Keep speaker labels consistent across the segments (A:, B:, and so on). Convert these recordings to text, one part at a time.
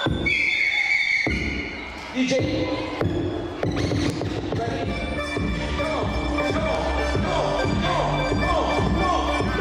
A: DJ, ready? Go, go, go, go, go, go, go,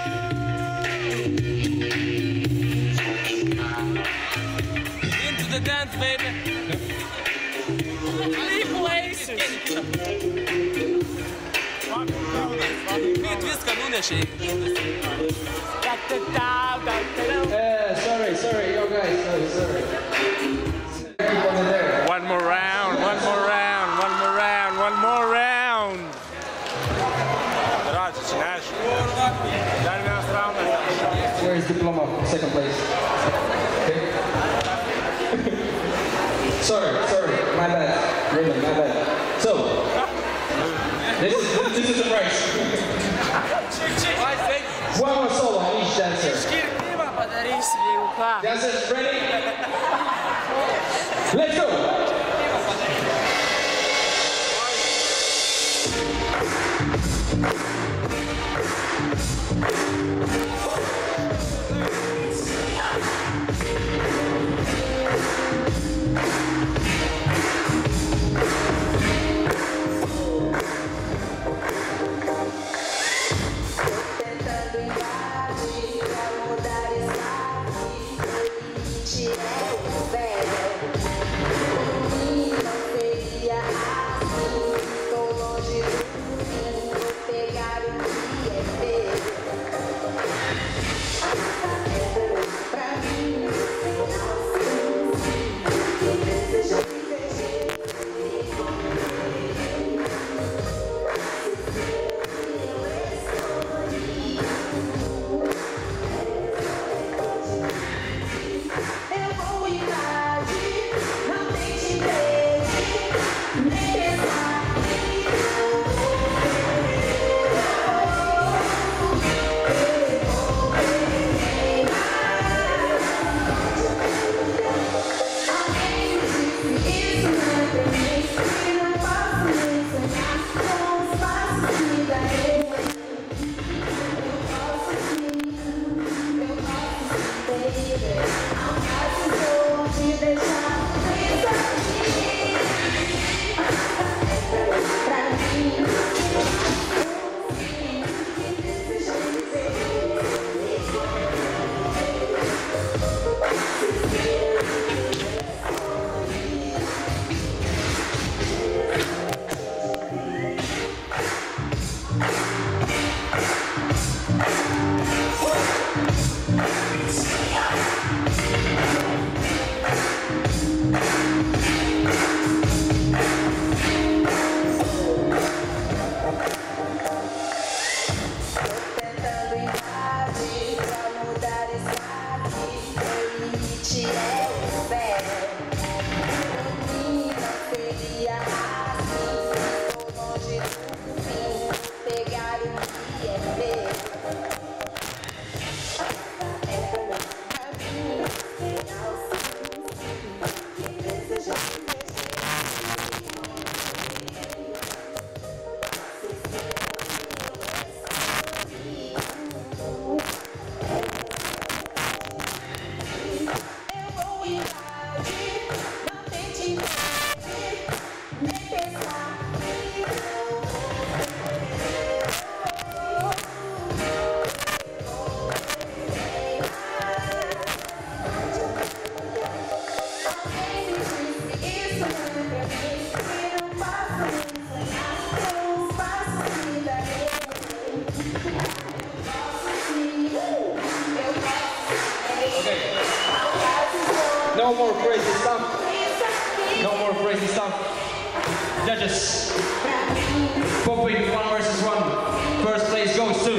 B: Into the dance, baby. Three places. Viską nunešė.
A: Sorry, yo guys, sorry.
B: One more round.
A: Where is diploma? Second place. Okay. sorry, my bad. Really, my bad. So, this is the price. One more solo on each dancer. Dancers ready? Let's go! No more crazy stuff. No more crazy stuff. Judges. Popping 1 versus 1. First place goes to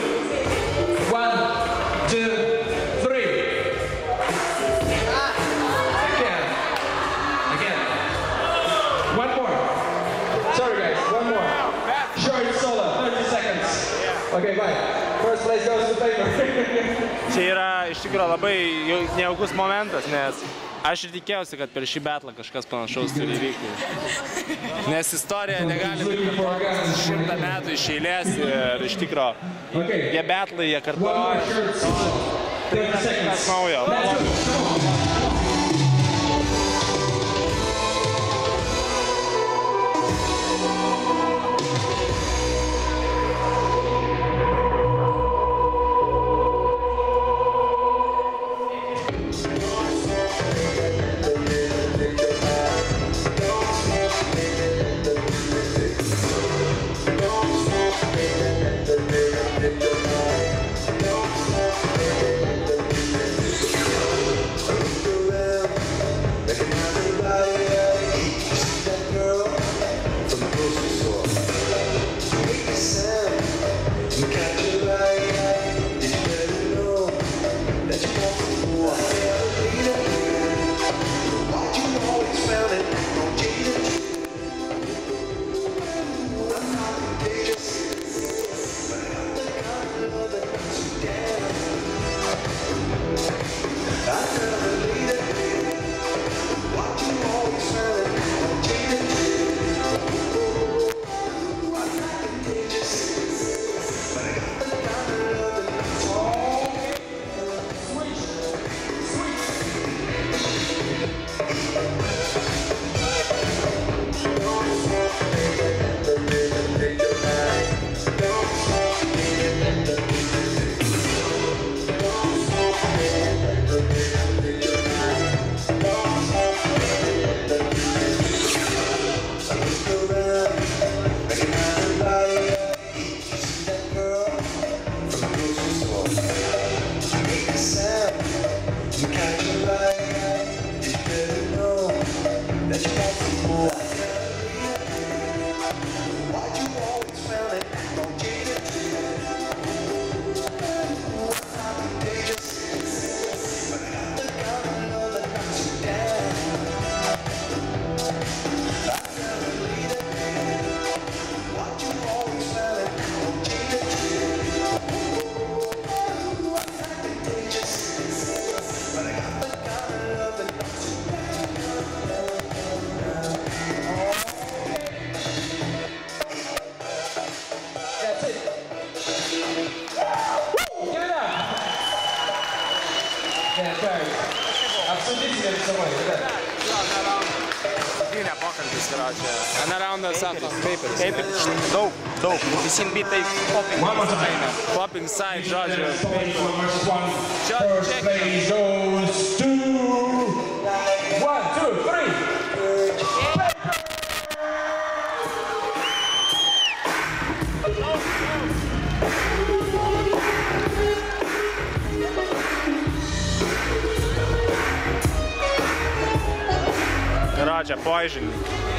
A: 1, 2, 3. Again. One more. Sorry guys, one more. Short solo, 30 seconds. Okay, bye. First place goes to paper.
B: Čia yra iš tikrųjų labai nejaukus momentas, nes aš ir tikėjausi, kad per šį betlą kažkas panašaus turi įvykti. Nes istorija negali būti 100 metų iš eilės ir iš tikrųjų jie betlai, jie kartuoja. Tai yra kažkas naujo. Ana raundas antras. Kaip ir daug. Visi bitai popping side, žodžiu.
A: First place goes to 1, 2, 3.
B: Rađa, poižinį.